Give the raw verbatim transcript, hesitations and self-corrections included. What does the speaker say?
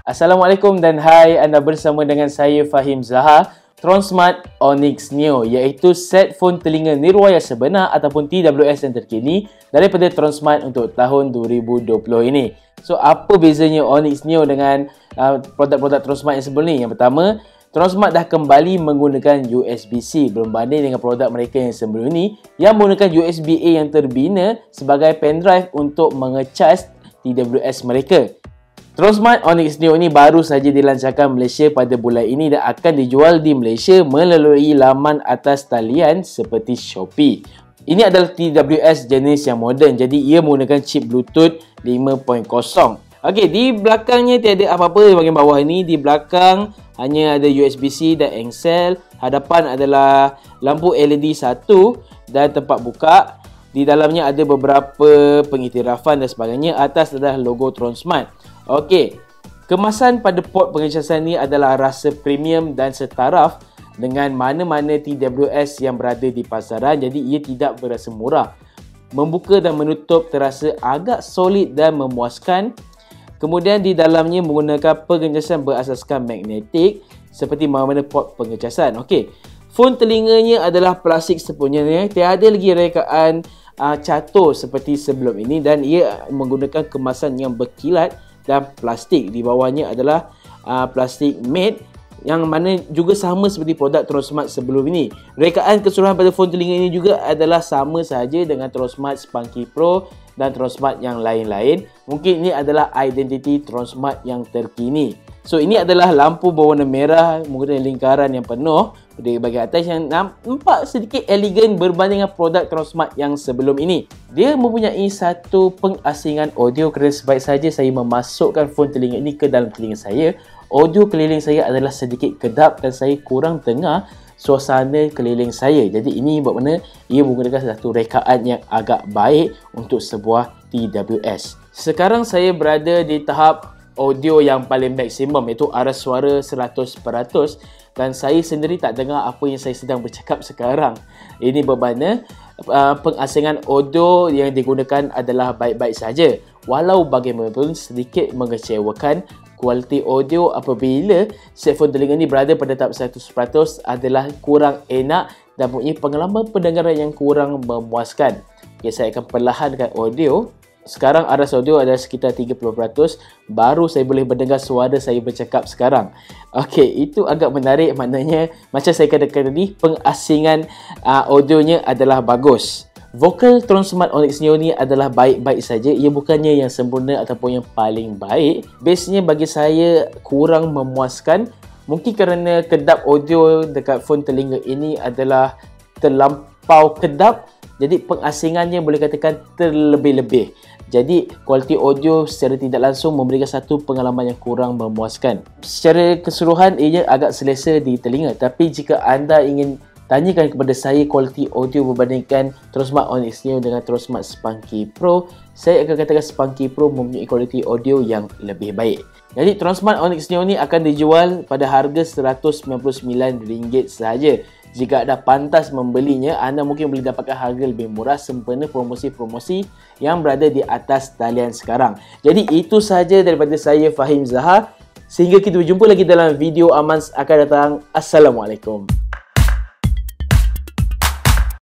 Assalamualaikum dan hai, anda bersama dengan saya Fahim Zaha. Transmart Onyx Neo iaitu set phone telinga nirwaya sebenar ataupun T W S yang terkini daripada Transmart untuk tahun dua ribu dua puluh ini. So, apa bezanya Onyx Neo dengan uh, produk-produk Transmart yang sebelum ni? Yang pertama, Transmart dah kembali menggunakan U S B C berbanding dengan produk mereka yang sebelum ni yang menggunakan U S B A yang terbina sebagai pendrive untuk mengecas T W S mereka. Transmart Onyx Neo ini baru saja dilancarkan Malaysia pada bulan ini dan akan dijual di Malaysia melalui laman atas talian seperti Shopee. Ini adalah T W S jenis yang moden, jadi ia menggunakan chip Bluetooth lima titik kosong. Okey, di belakangnya tiada apa-apa di bahagian bawah ini. Di belakang hanya ada U S B C dan engsel. Hadapan adalah lampu L E D satu dan tempat buka. Di dalamnya ada beberapa pengiktirafan dan sebagainya. Atas adalah logo Transmart. Okey, kemasan pada port pengecasan ini adalah rasa premium dan setaraf dengan mana-mana T W S yang berada di pasaran. Jadi ia tidak berasa murah. Membuka dan menutup terasa agak solid dan memuaskan. Kemudian di dalamnya menggunakan pengecasan berasaskan magnetik seperti mana-mana port pengecasan. Okey, phone telinganya adalah plastik sepenuhnya. Tiada lagi rekaan uh, catur seperti sebelum ini dan ia menggunakan kemasan yang berkilat dan plastik. Di bawahnya adalah uh, plastik matte yang mana juga sama seperti produk Transmart sebelum ini. Rekaan keseluruhan pada phone telinga ini juga adalah sama sahaja dengan Transmart Spunky Pro dan Transmart yang lain-lain. Mungkin ini adalah identiti Transmart yang terkini. So, ini adalah lampu berwarna merah menggunakan lingkaran yang penuh di bahagian atas yang nampak sedikit elegan berbanding dengan produk Transmart yang sebelum ini. Dia mempunyai satu pengasingan audio kerana sebaik saja saya memasukkan phone telinga ini ke dalam telinga saya, audio keliling saya adalah sedikit kedap dan saya kurang dengar suasana keliling saya. Jadi ini bermakna ia menggunakan satu rekaan yang agak baik untuk sebuah T W S. Sekarang saya berada di tahap audio yang paling maksimum iaitu aras suara seratus peratus dan saya sendiri tak dengar apa yang saya sedang bercakap sekarang. Ini bermakna uh, pengasingan audio yang digunakan adalah baik-baik saja. Walau bagaimanapun sedikit mengecewakan, kualiti audio apabila set phone telinga ini berada pada tahap seratus peratus adalah kurang enak dan mempunyai pengalaman pendengaran yang kurang memuaskan. Okay, saya akan perlahankan audio. Sekarang aras audio adalah sekitar tiga puluh peratus. Baru saya boleh mendengar suara saya bercakap sekarang. Okey, itu agak menarik. Maknanya, macam saya katakan tadi, pengasingan uh, audionya adalah bagus. Vokal Transmart Onyx Neo ni adalah baik-baik saja. Ia bukannya yang sempurna ataupun yang paling baik. Bassnya bagi saya kurang memuaskan. Mungkin kerana kedap audio dekat phone telinga ini adalah terlampau kedap. Jadi pengasingannya boleh katakan terlebih-lebih. Jadi kualiti audio secara tidak langsung memberikan satu pengalaman yang kurang memuaskan. Secara keseluruhan ia agak selesa di telinga. Tapi jika anda ingin tanyakan kepada saya kualiti audio berbandingkan Transmart Onyx Neo dengan Transmart Spunky Pro, saya akan katakan Spunky Pro mempunyai kualiti audio yang lebih baik. Jadi Transmart Onyx Neo ni akan dijual pada harga seratus sembilan puluh sembilan ringgit sahaja. Jika anda pantas membelinya, anda mungkin boleh dapatkan harga lebih murah sempena promosi-promosi yang berada di atas talian sekarang. Jadi itu sahaja daripada saya Fahim Zaha. Sehingga kita berjumpa lagi dalam video Amans akan datang. Assalamualaikum.